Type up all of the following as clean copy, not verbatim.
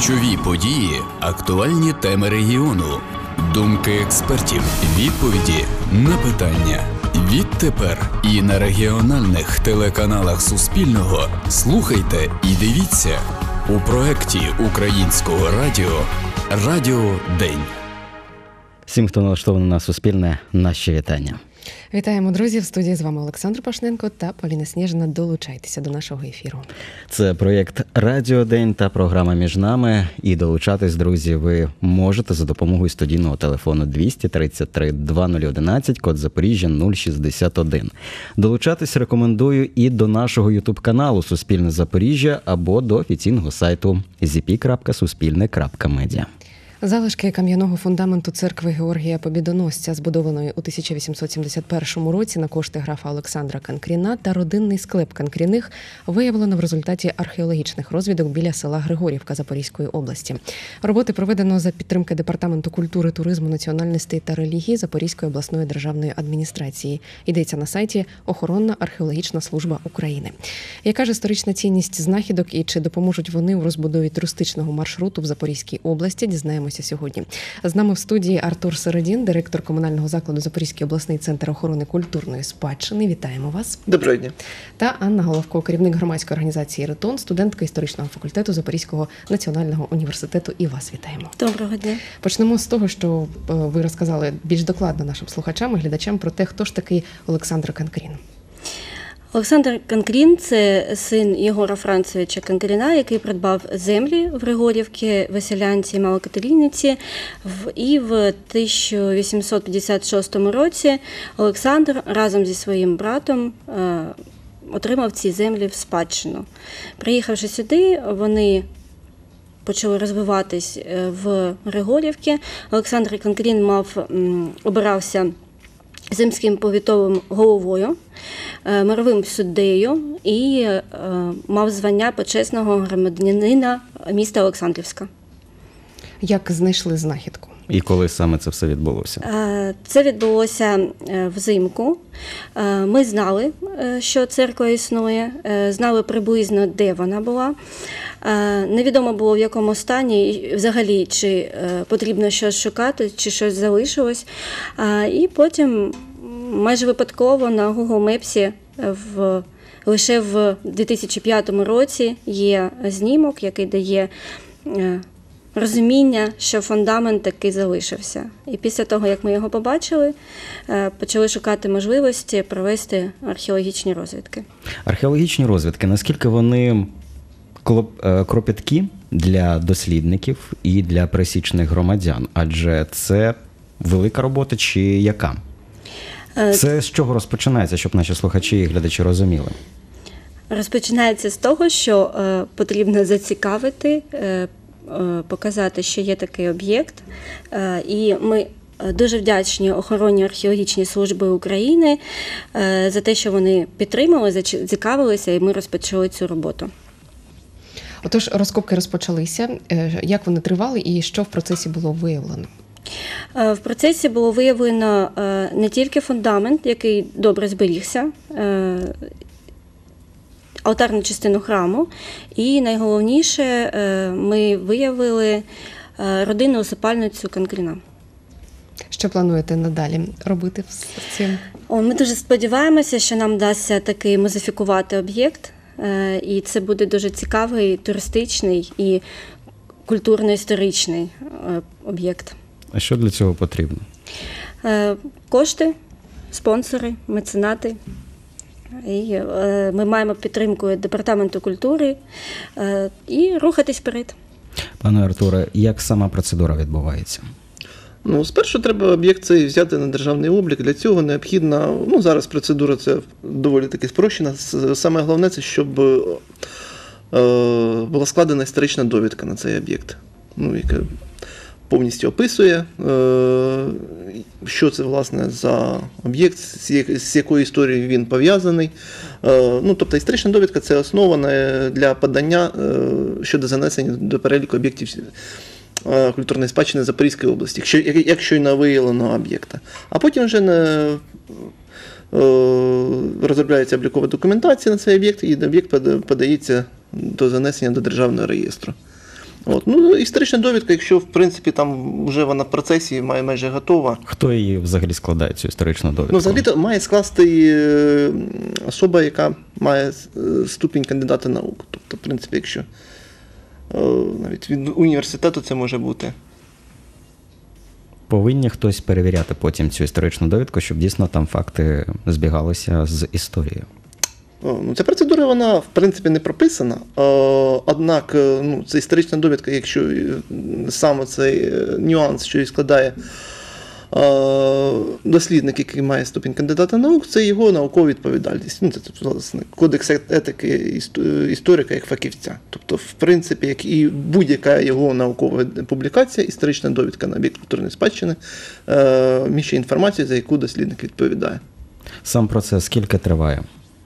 Ключові події, актуальні теми регіону, думки експертів, відповіді на питання. Відтепер і на регіональних телеканалах Суспільного слухайте і дивіться у проєкті Українського радіо «Радіо День». Всім, хто налаштований на Суспільне, наші вітання. Вітаємо, друзі! В студії з вами Олександр Пашненко та Поліна Сніжина. Долучайтеся до нашого ефіру. Це проєкт «Радіо День» та програма «Між нами». І долучатись, друзі, ви можете за допомогою студійного телефону 233 2011, код Запоріжжя 061. Долучатись рекомендую і до нашого ютуб-каналу «Суспільне Запоріжжя» або до офіційного сайту zp.suspilne.media. Залишки кам'яного фундаменту церкви Георгія Побідоносця, збудованої у 1871 році на кошти графа Олександра Канкріна, та родинний склеп Канкріних виявлено в результаті археологічних розвідок біля села Григорівка Запорізької області. Роботи проведено за підтримки Департаменту культури, туризму, національностей та релігії Запорізької обласної державної адміністрації. Йдеться на сайті Охоронна археологічна служба України. Яка ж історична цінність знахідок і чи допоможуть вони у розбудові туристичного маршруту в Запорізькій області, дізнаємося сьогодні. З нами в студії Артур Середін, директор комунального закладу Запорізький обласний центр охорони культурної спадщини. Вітаємо вас. Доброго дня. Та Анна Головко, керівник громадської організації «Ретон», студентка історичного факультету Запорізького національного університету. І вас вітаємо. Доброго дня. Почнемо з того, що ви розказали більш докладно нашим слухачам і глядачам про те, хто ж такий Олександр Канкрін. Олександр Канкрін – це син Єгора Францевича Канкріна, який придбав землі в Григорівці, Веселянці і Малокатеринівці. І в 1856 році Олександр разом зі своїм братом отримав ці землі в спадщину. Приїхавши сюди, вони почали розвиватись в Григорівці. Олександр Канкрін обирався земським повітовим головою, мировим суддею і мав звання почесного громадянина міста Олександрівська. Як знайшли знахідку? І коли саме це все відбулося? Це відбулося взимку. Ми знали, що церква існує, знали приблизно, де вона була. Невідомо було, в якому стані, взагалі, чи потрібно щось шукати, чи щось залишилось. І потім майже випадково на Google Maps лише в 2005 році є знімок, який дає розуміння, що фундамент таки залишився. І після того, як ми його побачили, почали шукати можливості провести археологічні розвідки. Археологічні розвідки, наскільки вони кропіткі для дослідників і для пересічних громадян? Адже це велика робота чи яка? Це з чого розпочинається, щоб наші слухачі і глядачі розуміли? Розпочинається з того, що потрібно зацікавити, показати, що є такий об'єкт. І ми дуже вдячні Охоронній археологічній службі України за те, що вони підтримали, зацікавилися, і ми розпочали цю роботу. Отож, розкопки розпочалися. Як вони тривали і що в процесі було виявлено? В процесі було виявлено не тільки фундамент, який добре зберігся, алтарну частину храму, і найголовніше, ми виявили родинну усипальницю Канкріна. Що плануєте надалі робити з цим? Ми дуже сподіваємося, що нам вдасться таки музифікувати об'єкт, і це буде дуже цікавий туристичний і культурно-історичний об'єкт. А що для цього потрібно? Кошти, спонсори, меценати. І ми маємо підтримку Департаменту культури і рухатись вперед. Пане Артуре, як сама процедура відбувається? Спершу треба об'єкт цей взяти на державний облік. Для цього необхідно, зараз процедура це доволі таки спрощена. Саме головне, це щоб була складена історична довідка на цей об'єкт, яка повністю описує, що це, власне, за об'єкт, з якою історією він пов'язаний. Тобто історична довідка – це основа для подання щодо занесення до переліку об'єктів культурної спадщини Запорізької області, якщо й на виявленого об'єкта. А потім вже розробляється облікова документація на цей об'єкт, і об'єкт подається до занесення до державного реєстру. От. Ну, історична довідка, якщо в принципі там вже вона в процесі майже готова. Хто її взагалі складає, цю історичну довідку? Ну, взагалі-то має скласти особа, яка має ступінь кандидата наук. Тобто, в принципі, якщо навіть від університету це може бути. Повинні хтось перевіряти потім цю історичну довідку, щоб дійсно там факти збігалися з історією. Ну, ця процедура, вона, в принципі, не прописана. Однак, ну, це історична довідка, якщо саме цей нюанс, що її складає дослідник, який має ступінь кандидата наук, це його наукова відповідальність. Ну, це, власне, кодекс етики історика як фахівця. Тобто, в принципі, як і будь-яка його наукова публікація, історична довідка на об'єкт культурної спадщини міщає інформацію, за яку дослідник відповідає. Сам процес скільки триває?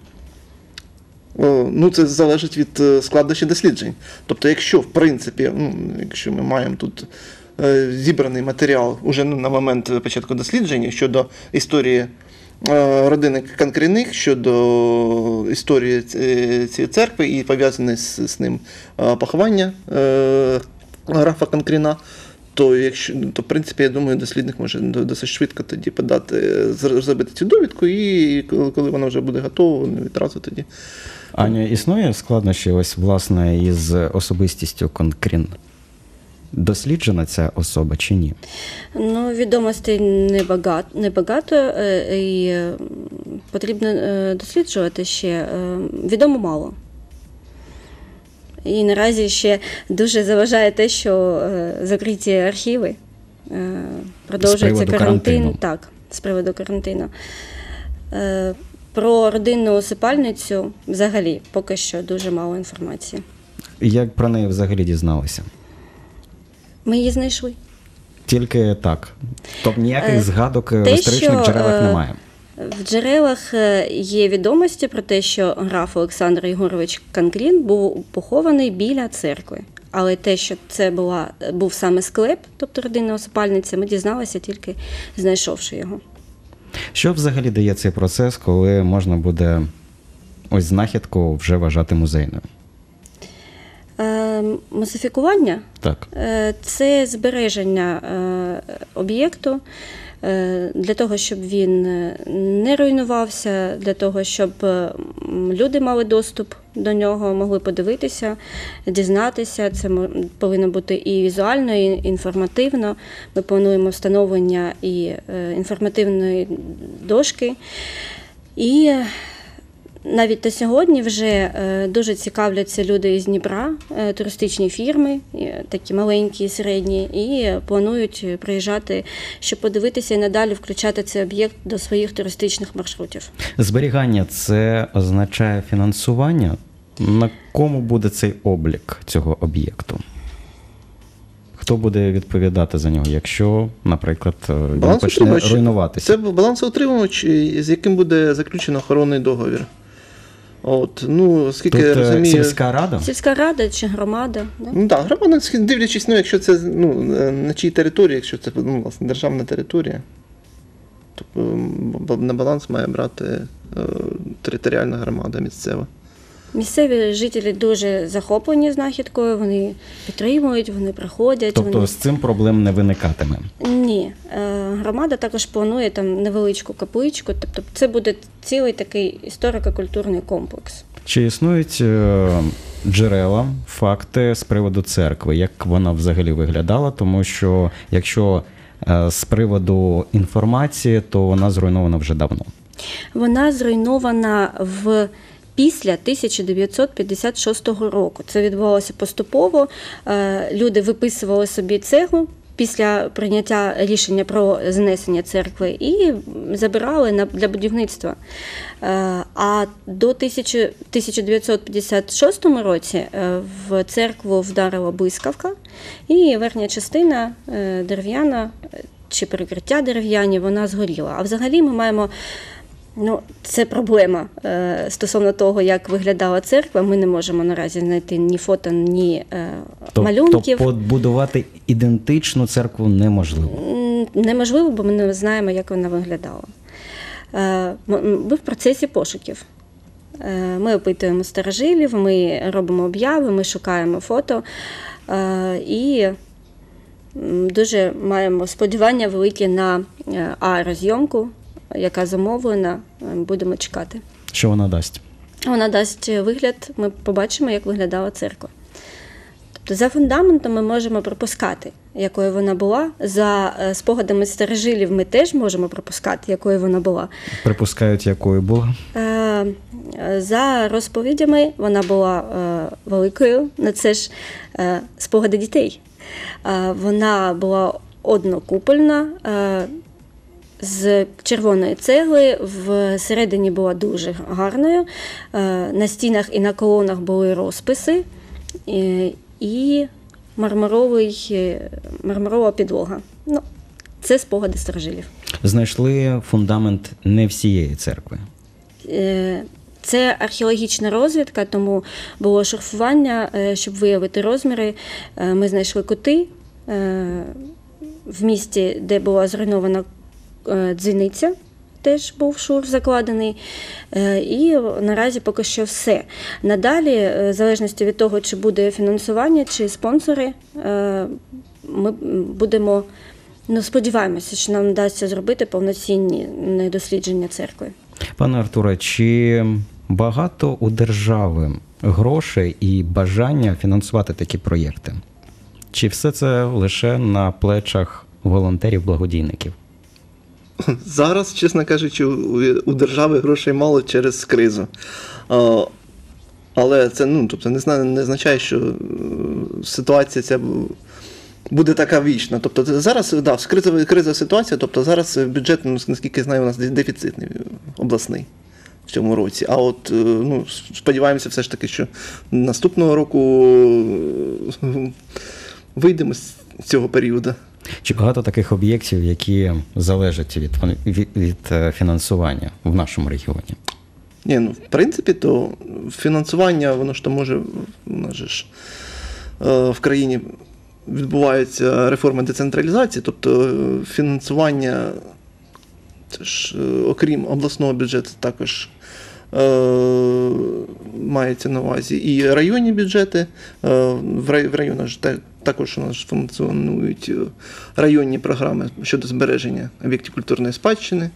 Ну, це залежить від складнощі досліджень. Тобто, якщо, в принципі, якщо ми маємо тут зібраний матеріал уже на момент початку дослідження щодо історії родини Конкріних, щодо історії цієї церкви і пов'язане з ним поховання графа Конкріна, то, в принципі, я думаю, дослідник може досить швидко тоді зробити цю довідку, і коли вона вже буде готова, відразу тоді. Аня, існує складнощі ось, власне, із особистістю Конкрін? Досліджена ця особа чи ні? Ну, відомостей небагато, і потрібно досліджувати ще. Відомо мало. І наразі ще дуже заважає те, що закриті архіви, продовжується карантин. Так, з приводу карантину. Про родинну усипальницю взагалі поки що дуже мало інформації. Як про неї взагалі дізналися? Ми її знайшли. Тільки так? Тобто ніяких згадок в історичних джерелах немає? В джерелах є відомості про те, що граф Олександр Єгорович Конкрін був похований біля церкви. Але те, що це був саме склеп, тобто родинна усипальниця, ми дізналися тільки знайшовши його. Що взагалі дає цей процес, коли можна буде ось знахідку вже вважати музейною? Музифікування – так. Це збереження об'єкту для того, щоб він не руйнувався, для того, щоб люди мали доступ до нього, могли подивитися, дізнатися. Це повинно бути і візуально, і інформативно. Ми плануємо встановлення і інформативної дошки. І навіть на сьогодні вже дуже цікавляться люди із Дніпра, туристичні фірми, такі маленькі і середні, і планують приїжджати, щоб подивитися і надалі включати цей об'єкт до своїх туристичних маршрутів. Зберігання – це означає фінансування? На кому буде цей облік цього об'єкту? Хто буде відповідати за нього, якщо, наприклад, він почне руйнуватися? Це балансоутримувач, з яким буде заключено охоронний договір. От, ну, скільки тут я розумію, сільська рада? Сільська рада чи громада. Да? Ну так, громада, дивлячись, ну, якщо це на чиїй території, якщо це власне, державна територія, то на баланс має брати територіальна громада місцева. Місцеві жителі дуже захоплені знахідкою, вони підтримують, вони приходять. Тобто з цим проблем не виникатиме? Ні. Громада також планує там невеличку капличку, тобто це буде цілий такий історико-культурний комплекс. Чи існують джерела, факти з приводу церкви, як вона взагалі виглядала? Тому що якщо з приводу інформації, то вона зруйнована вже давно. Вона зруйнована після 1956 року. Це відбувалося поступово. Люди виписували собі цеглу після прийняття рішення про знесення церкви і забирали для будівництва. А до 1956 році в церкву вдарила блискавка, і верхня частина дерев'яна чи перекриття дерев'яні, вона згоріла. А взагалі ми маємо це проблема стосовно того, як виглядала церква. Ми не можемо наразі знайти ні фото, ні малюнків. Тобто побудувати ідентичну церкву неможливо? Неможливо, бо ми не знаємо, як вона виглядала. Ми в процесі пошуків. Ми опитуємо старожилів, ми робимо обяви, ми шукаємо фото. І дуже маємо сподівання великі на аерозйомку, яка замовлена, будемо чекати. Що вона дасть? Вона дасть вигляд, ми побачимо, як виглядала церква. Тобто за фундаментом ми можемо пропускати, якою вона була. За спогадами старожилів ми теж можемо пропускати, якою вона була. Припускають, якою була? За розповідями вона була великою, на це ж спогади дітей. Вона була однокупольна, з червоної цегли, всередині була дуже гарною, на стінах і на колонах були розписи і мармурова підлога. Ну, це спогади старожилів. Знайшли фундамент не всієї церкви. Це археологічна розвідка, тому було шурфування, щоб виявити розміри. Ми знайшли кути в місті, де була зруйнована дзвіниця, теж був шурф закладений. І наразі поки що все. Надалі, в залежності від того, чи буде фінансування, чи спонсори, ми будемо, сподіваємося, що нам вдасться зробити повноцінні дослідження церкви. Пане Артуре, чи багато у держави грошей і бажання фінансувати такі проєкти? Чи все це лише на плечах волонтерів-благодійників? Зараз, чесно кажучи, у держави грошей мало через кризу. Але це не означає, що ситуація ця буде така вічна. Тобто зараз, кризова ситуація, тобто зараз бюджет, наскільки я знаю, у нас дефіцитний обласний в цьому році. А от сподіваємося все ж таки, що наступного року вийдемо з цього періоду. Чи багато таких об'єктів, які залежать від фінансування в нашому регіоні? Ні, в принципі, то фінансування, воно ж то може, в країні відбуваються реформи децентралізації, тобто фінансування, це ж, окрім обласного бюджету, також мається на увазі і районні бюджети. В районах ж також у нас функціонують районні програми щодо збереження об'єктів культурної спадщини.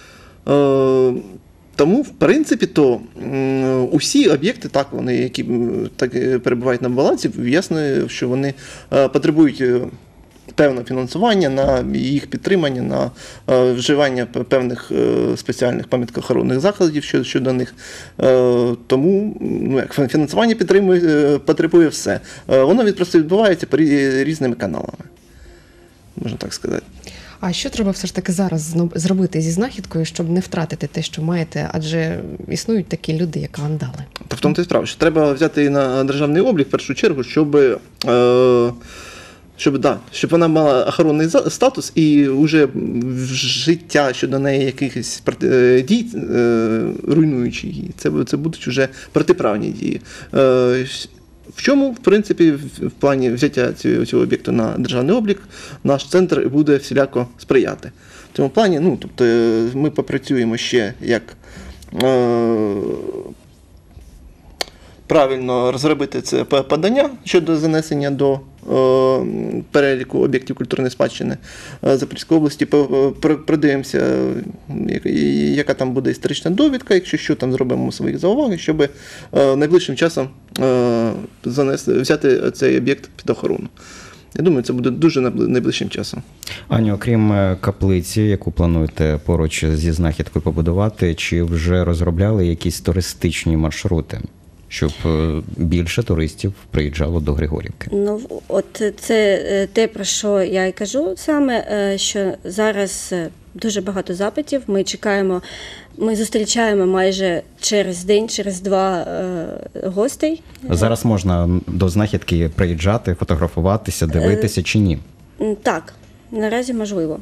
Тому, в принципі, то усі об'єкти, так, вони, які так перебувають на балансі, ясно, що вони потребують певне фінансування на їх підтримання, на вживання певних спеціальних пам'яткоохоронних заходів щодо них. Тому фінансування потребує все. Воно просто відбувається по різними каналами, можна так сказати. А що треба все ж таки зараз зробити зі знахідкою, щоб не втратити те, що маєте? Адже існують такі люди, як вандали. Та в тому і справа, що треба взяти її на державний облік в першу чергу, щоб вона мала охоронний статус і вже життя щодо неї якихось дій, руйнуючи її, це будуть вже протиправні дії. В чому, в принципі, в плані взяття цього об'єкту на державний облік наш центр буде всіляко сприяти. В цьому плані, тобто ми попрацюємо ще як правильно розробити це подання щодо занесення до переліку об'єктів культурної спадщини Запорізької області. Продивимося, яка там буде історична довідка, якщо що, там зробимо свої зауваги, щоб найближчим часом взяти цей об'єкт під охорону. Я думаю, це буде дуже найближчим часом. Аню, окрім каплиці, яку плануєте поруч зі знахідкою побудувати, чи вже розробляли якісь туристичні маршрути, щоб більше туристів приїжджало до Григорівки? От це те, про що я і кажу саме, що зараз дуже багато запитів. Ми зустрічаємо майже через день, через два гостей. Зараз можна до знахідки приїжджати, фотографуватися, дивитися чи ні? Так, наразі можливо.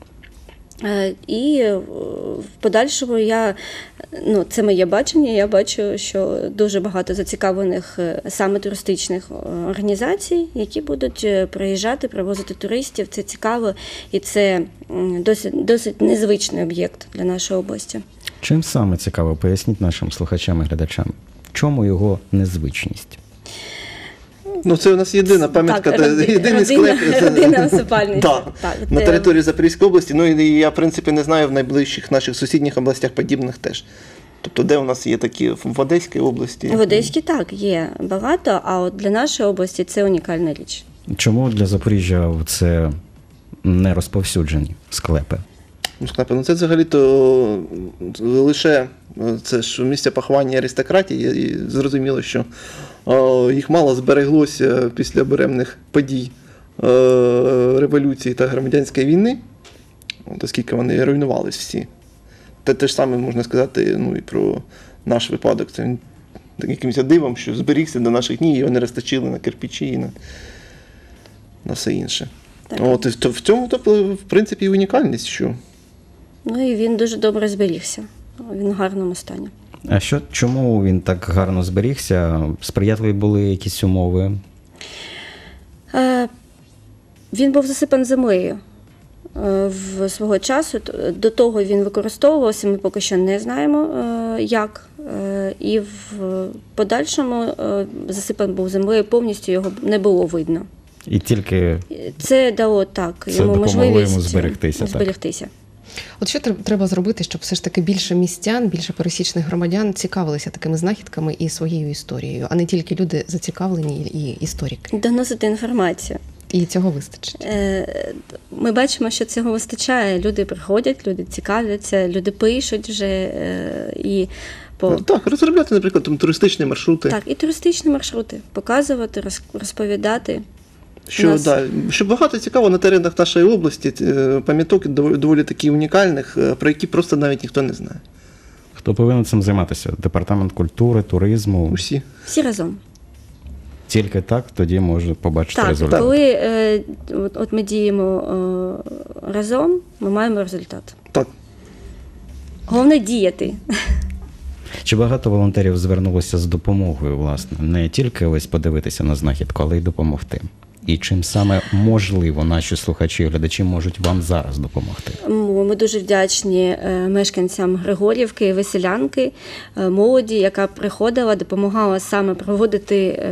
І в подальшому це моє бачення, я бачу, що дуже багато зацікавлених саме туристичних організацій, які будуть приїжджати, привозити туристів. Це цікаво і це досить незвичний об'єкт для нашої області. Чим саме цікаво? Поясніть нашим слухачам і глядачам. В чому його незвичність? Ну, це у нас єдина пам'ятка, єдиний склеп. Родинна усипальниця. Так, на території Запорізької області. Ну, і я, в принципі, не знаю в найближчих наших сусідніх областях подібних теж. Тобто, де у нас є такі в Одеській області? В Одеській так, є багато, а от для нашої області це унікальна річ. Чому для Запоріжжя це не розповсюджені склепи? Ну, склепи, ну це взагалі-то лише це ж місця поховання аристократії, і зрозуміло, що їх мало збереглося після буремних подій революції та громадянської війни, оскільки вони руйнувались всі. Те ж саме можна сказати, ну, і про наш випадок. Це він якимось дивом, що зберігся до наших днів, його не розточили на кирпичі і на все інше. От, і в цьому, в принципі, і унікальність, що. Ну і він дуже добре зберігся. Він в гарному стані. А чому він так гарно зберігся? Сприятливі були якісь умови? Він був засипаний землею в свого часу. До того він використовувався, ми поки що не знаємо, як. І в подальшому засипаний був землею, повністю його не було видно. І тільки це дало так, йому можливість зберегтися. От що треба зробити, щоб все ж таки більше містян, більше пересічних громадян цікавилися такими знахідками і своєю історією, а не тільки люди зацікавлені і історики? Доносити інформацію. І цього вистачить? Ми бачимо, що цього вистачає. Люди приходять, люди цікавляться, люди пишуть вже. Так, розробляти, наприклад, туристичні маршрути. Так, і туристичні маршрути. Показувати, розповідати. Що багато цікаво на теренах нашої області, пам'яток доволі такі унікальних, про які просто навіть ніхто не знає. Хто повинен цим займатися? Департамент культури, туризму? Усі. Всі разом. Тільки так тоді можна побачити результат. Так, коли от ми діємо разом, ми маємо результат. Так. Головне діяти. Чи багато волонтерів звернулося з допомогою, власне? Не тільки ось подивитися на знахідку, але й допомогти. І чим саме, можливо, наші слухачі і глядачі можуть вам зараз допомогти? Ми дуже вдячні мешканцям Григорівки, Веселянки, молоді, яка приходила, допомагала саме проводити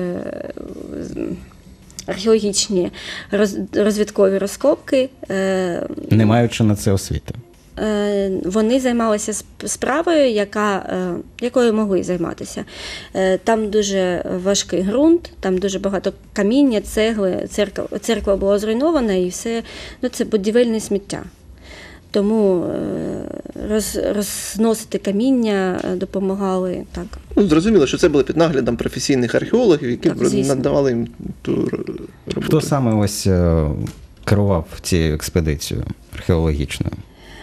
археологічні розвідкові розкопки. Не маючи на це освіти. Вони займалися справою, якою могли займатися. Там дуже важкий ґрунт, там дуже багато каміння, цегли, церква була зруйнована і все, це будівельне сміття. Тому розносити каміння допомагали. Так. Зрозуміло, що це було під наглядом професійних археологів, які надавали їм ту роботу. Хто саме ось керував цією експедицією археологічною?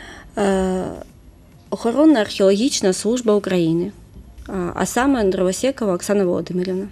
Охоронна археологічна служба України, а саме Дровосєкова Оксана Володимирівна.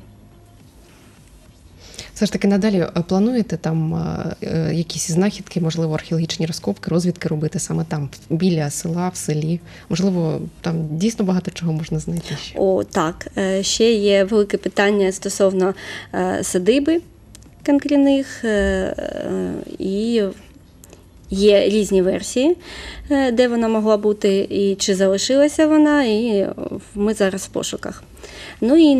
Все ж таки надалі плануєте там якісь знахідки, можливо, археологічні розкопки, розвідки робити саме там, біля села, в селі? Можливо, там дійсно багато чого можна знайти ще? Так. Ще є велике питання стосовно садиби Конкріних і є різні версії, де вона могла бути і чи залишилася вона, і ми зараз в пошуках. Ну і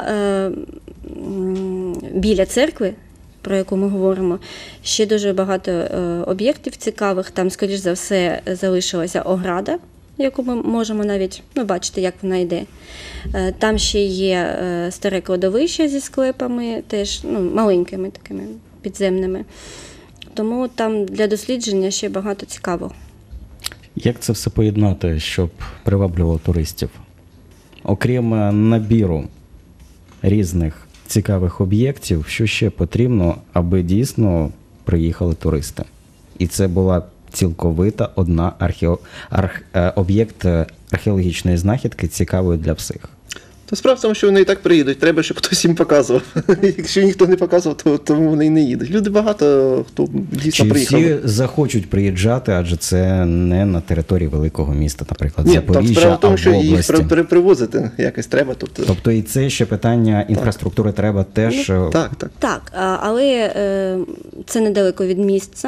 біля церкви, про яку ми говоримо, ще дуже багато об'єктів цікавих. Там, скоріш за все, залишилася ограда, яку ми можемо навіть бачити, як вона йде. Там ще є старе кладовище зі склепами, теж маленькими такими підземними. Тому там для дослідження ще багато цікавого. Як це все поєднати, щоб приваблювало туристів? Окрім набіру різних цікавих об'єктів, що ще потрібно, аби дійсно приїхали туристи? І це була цілковита одна об'єкт археологічної знахідки, цікавої для всіх. Справа в тому, що вони і так приїдуть, треба, щоб хтось їм показував. Якщо ніхто не показував, то вони і не їдуть. Люди багато, хто дійсно приїхали. Чи всі захочуть приїжджати, адже це не на території великого міста, наприклад, Ні, Запоріжжя, справа в тому, що області. їх привозити якось треба. Тобто і це ще питання інфраструктури треба теж... Так. Так, але це недалеко від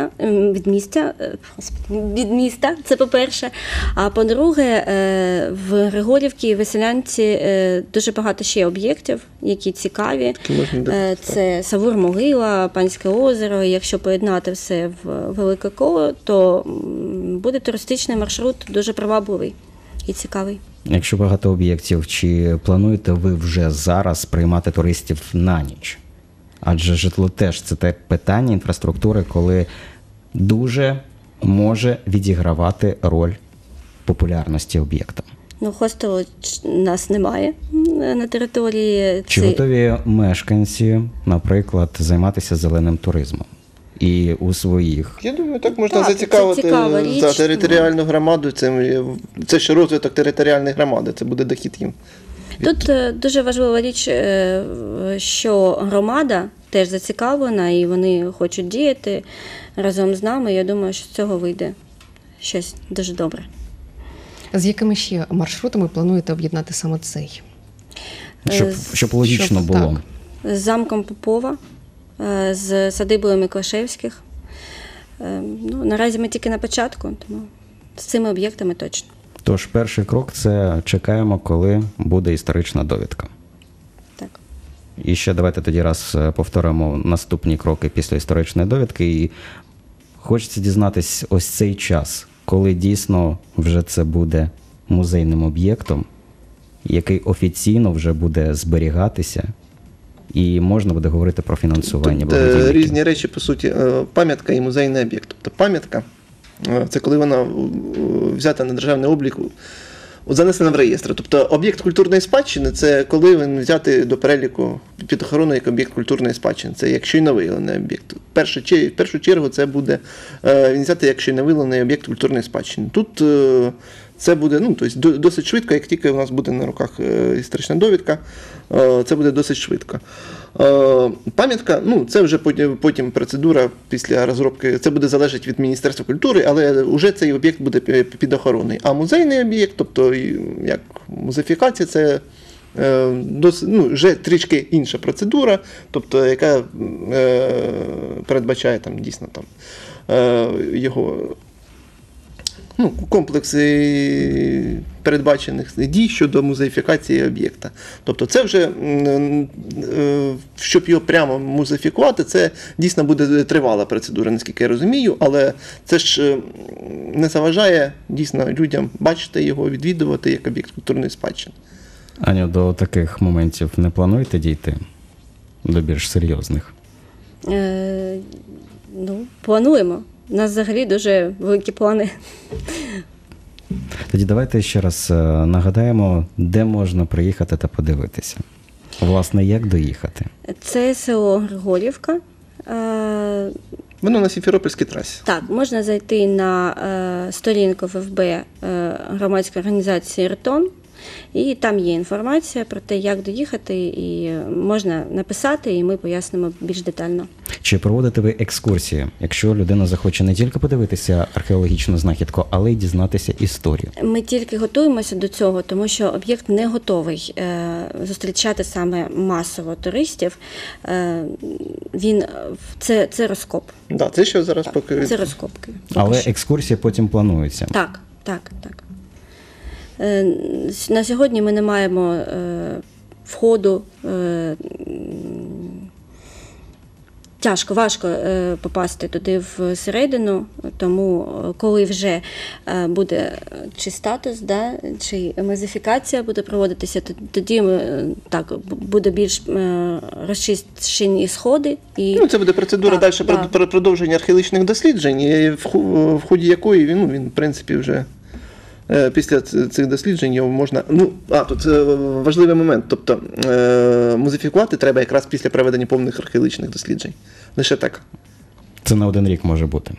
міста, це по-перше. А по-друге, в Григорівці і Веселянці дуже багато ще об'єктів, які цікаві. Це Савур-Могила, Панське озеро. Якщо поєднати все в велике коло, то буде туристичний маршрут дуже привабливий і цікавий. Якщо багато об'єктів, чи плануєте ви вже зараз приймати туристів на ніч? Адже житло теж це те питання інфраструктури, коли дуже може відігравати роль популярності об'єкта. Хостелу нас немає на території. Чи готові мешканці, наприклад, займатися зеленим туризмом? І у своїх. Я думаю, так можна зацікавити за територіальну громаду. Це ще розвиток територіальної громади, це буде дохід їм. Тут дуже важлива річ, що громада теж зацікавлена і вони хочуть діяти разом з нами. Я думаю, що з цього вийде щось дуже добре. З якими ще маршрутами плануєте об'єднати саме цей? Щоб логічно було. З замком Попова, з садибою Миклашевських. Наразі ми тільки на початку, тому з цими об'єктами точно. Тож перший крок – це чекаємо, коли буде історична довідка. Так. І ще давайте тоді раз повторимо наступні кроки після історичної довідки. І хочеться дізнатись ось цей час, коли дійсно вже це буде музейним об'єктом, який офіційно вже буде зберігатися, і можна буде говорити про фінансування благодійників. Різні речі, по суті, пам'ятка і музейний об'єкт. Тобто пам'ятка – це коли вона взята на державний облік, занесена в реєстр. Тобто об'єкт культурної спадщини – це коли він взятий до переліку під охорону як об'єкт культурної спадщини. Це як щойно виявлений об'єкт. В першу чергу це буде він взятий як щойно виявлений об'єкт культурної спадщини. Тут це буде тобто досить швидко, як тільки у нас буде на руках історична довідка, це буде досить швидко. Пам'ятка, це вже потім процедура після розробки, це буде залежати від Міністерства культури, але вже цей об'єкт буде під охороною. А музейний об'єкт, тобто як музеїфікація, це вже трішки інша процедура, тобто яка передбачає дійсно його комплекси передбачених дій щодо музеїфікації об'єкта. Тобто це вже, щоб його прямо музеїфікувати, це дійсно буде тривала процедура, наскільки я розумію, але це ж не заважає дійсно людям бачити його, відвідувати як об'єкт культурної спадщини. Аню, до таких моментів не плануєте дійти? До більш серйозних? Плануємо. У нас взагалі дуже великі плани. Тоді давайте ще раз нагадаємо, де можна приїхати та подивитися. Власне, як доїхати? Це село Григорівка. Воно на Сімферопольській трасі. Так, можна зайти на сторінку ФФБ громадської організації «Ртон», і там є інформація про те, як доїхати, і можна написати, і ми пояснимо більш детально. Чи проводите ви екскурсії, якщо людина захоче не тільки подивитися археологічну знахідку, але й дізнатися історію? Ми тільки готуємося до цього, тому що об'єкт не готовий зустрічати саме масово туристів. Це розкоп. Так, це ще зараз поки. Це розкопки. Але екскурсія потім планується? Так. На сьогодні ми не маємо входу, важко попасти туди всередину, тому коли вже буде чи статус, чи музеїфікація буде проводитися, тоді буде більш розчищені сходи. Це буде процедура далі продовження археологічних досліджень, в ході якої він в принципі, вже після цих досліджень його можна. Тут важливий момент. Тобто музеїфікувати треба якраз після проведення повних археологічних досліджень. Лише так. Це на 1 рік може бути.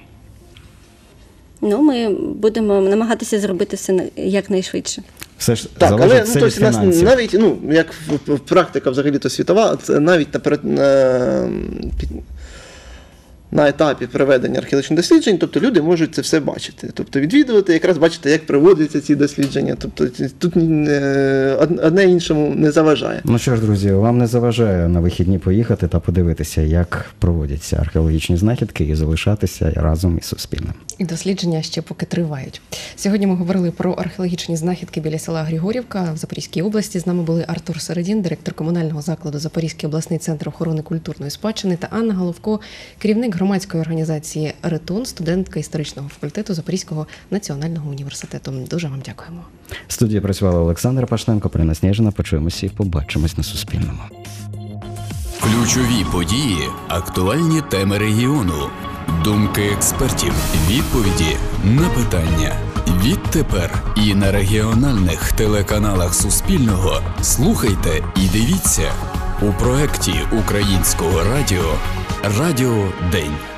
Ми будемо намагатися зробити все якнайшвидше. Все ж залежить все від фінансів. Навіть, як практика взагалі-то світова, навіть на етапі проведення археологічних досліджень, тобто люди можуть це все бачити. Тобто відвідувати, якраз бачити, як проводяться ці дослідження. Тобто тут одне іншому не заважає. Ну що ж, друзі, вам не заважає на вихідні поїхати та подивитися, як проводяться археологічні знахідки і залишатися разом із Суспільним. І дослідження ще поки тривають. Сьогодні ми говорили про археологічні знахідки біля села Григорівка в Запорізькій області. З нами були Артур Середін, директор комунального закладу Запорізький обласний центр охорони культурної спадщини, та Анна Головко, керівник громадської організації «Ретун», студентка історичного факультету Запорізького національного університету. Дуже вам дякуємо. В студії працювала Олександра Пашненко, Поліна Сніжина. Почуємося і побачимось на Суспільному. Ключові події, актуальні теми регіону, думки експертів, відповіді на питання. Відтепер і на регіональних телеканалах Суспільного слухайте і дивіться у проєкті Українського радіо «Радіо День».